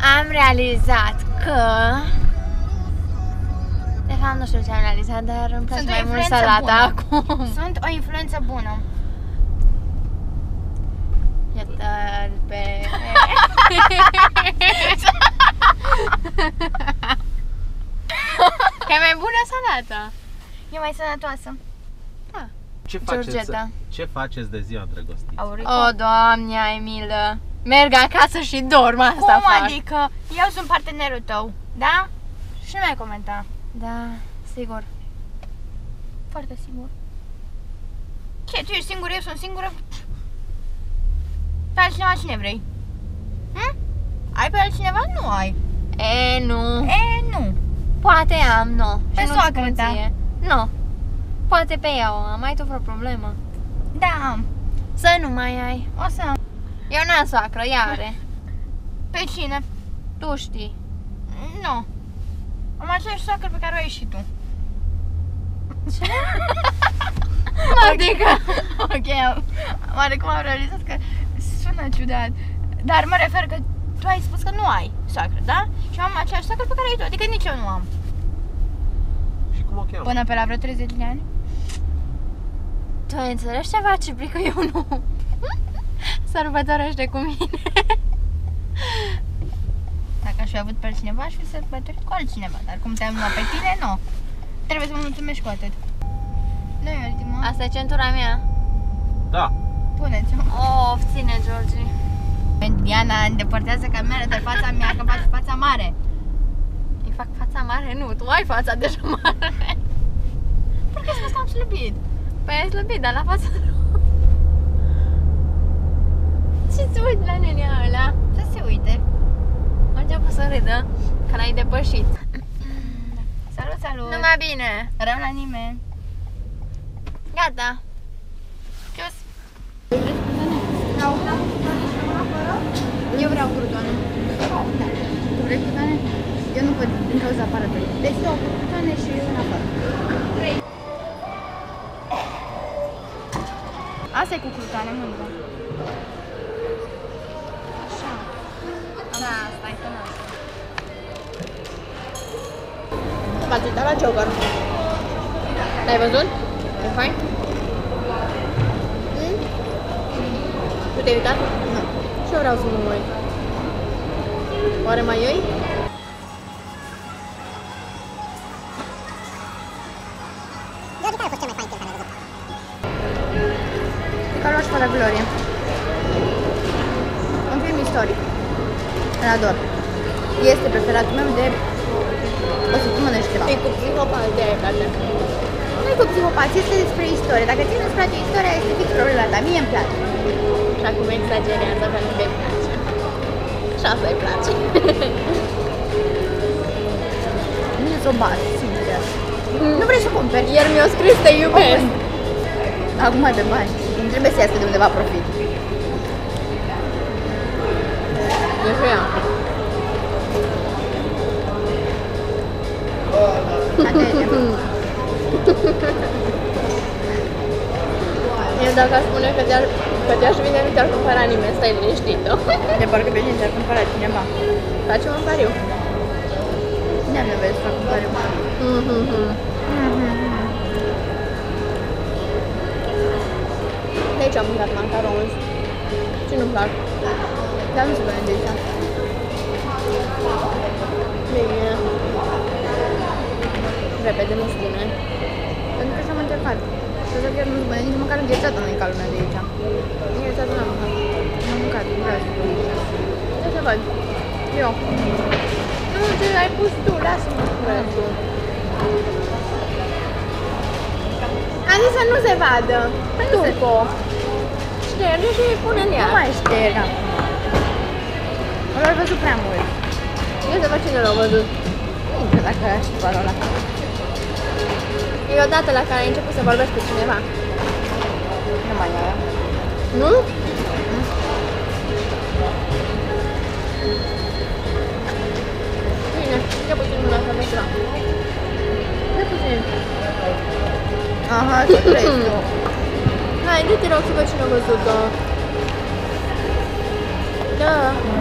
Am realizat că... De fapt, nu știu ce am realizat, dar îmi place mai mult salata acum. Sunt o influență bună. Iată-l pe... Că e mai bună salata. E mai sănătoasă. Da. Ce faceți de ziua îndrăgostiți? O, Doamne, ai milă. Merg acasă și dorm, asta Cum fac. adică? Eu sunt partenerul tău, da? Și nu mai comenta. Da, sigur. Foarte sigur. Ce, tu ești singur, eu sunt singură? Pe altcineva cine vrei? Hm? Ai pe altcineva? Nu ai. E, nu. E, nu. Poate am, nu. Pe Și nu soacră spun ta. ție. Nu. Poate pe ea o am. Ai tu vreo problemă? Da, am. Să nu mai ai. O să am. Eu n-am soacră, ea are. Pe cine? Tu știi. Nu. Am aceeași soacră pe care o ai și tu. Ce? Adică... Ok, oarecum am realizat că sună ciudat. Dar mă refer că tu ai spus că nu ai soacră, da? Și eu am aceeași soacră pe care ai tu, adică nici eu nu am. Și cum o cheamă? Până pe la vreo 30 de ani? Tu ai înțeles ceva, Ciprică? Eu nu. Sărbătorește cu mine. Dacă aș fi avut pe altcineva, aș fi sărbătorit cu altcineva. Dar cum te-am luat pe tine, nu. Trebuie să mă mulțumești cu atât. Nu e ultima. Asta e centura mea. Da. Puneți-o. Of, ține, Georgie. Diana, îndepărtează camera de fața mea, că faci fața mare. Îi fac fața mare? Nu, tu ai fața deja mare. Pentru că ai spus că am slăbit. Păi ai slăbit, dar la față nu. Ce-ți uiți la nenea ăla? Să se uite. A început să râdă, că l-ai depășit. Salut, salut. Numai bine. Rău la nimeni. Gata. Cius. Eu vreau crutoane. Tu vrei crutoane? Eu nu pot din cauza aparatului. Deci eu cu crutoane și în afară. Asta e cu crutoane, mâncă. Așa. Da, stai că nu. V-ați uitat la Joker? L-ai văzut? E fain? Tu te-ai uitat? Nu. Și eu vreau să mă uit. Oare mai iei? Carlos fără glorie. Un film istoric. Îl ador. Este preferatul meu de o săptămână și ceva. E cu psihopat de aia place. Nu e cu psihopat, este despre istorie. Dacă ție nu-ți place istoria, este fix problema ta. Mie îmi place. Și acum exagerează pentru că îi place. Și asta îi place. Mie s-o bat, sincer. Nu vrei să cumperi? Iar mi-a scris te iubesc. Acum de bani. Nu trebuie să iasă de undeva profit. E și ea. Atenție. Eu dacă aș spune că te-aș vine, nu te-ar cumpăra nimeni, stai liniștită. De parcă pe cine ți-ar cumpăra cineva. Facem un pariu. Nu am nevoie să fac un pariu. De aici am mâncat macaroni. Ce nu-mi plac? Dar nu se vede de aici. Bine. Repede, nu spune. Pentru că și-am încercat. Și asta chiar nu-ți bune, nici măcar înghețată nu e ca lumea de aici. Înghețată n-am mâncat. N-am mâncat, nu vreau să spun. Ce să fac? Eu. Nu, ce ai pus tu, lasă-mă. Restul. Am zis să nu se vadă. Turco. Șterge și îi pune în ea. Nu mai șterg acum. L-ai văzut prea mult. Eu să văd cine l-a văzut. Nu știu dacă știu valul ăla. E odată la care ai început să vorbești cu cineva. Nu mai e. Nu? Bine, ce puțin mâna să vezi ceva. Ce puțin. Aha, ce vrei tu. Hai, du-te rog să văd cine a văzut-o. Da.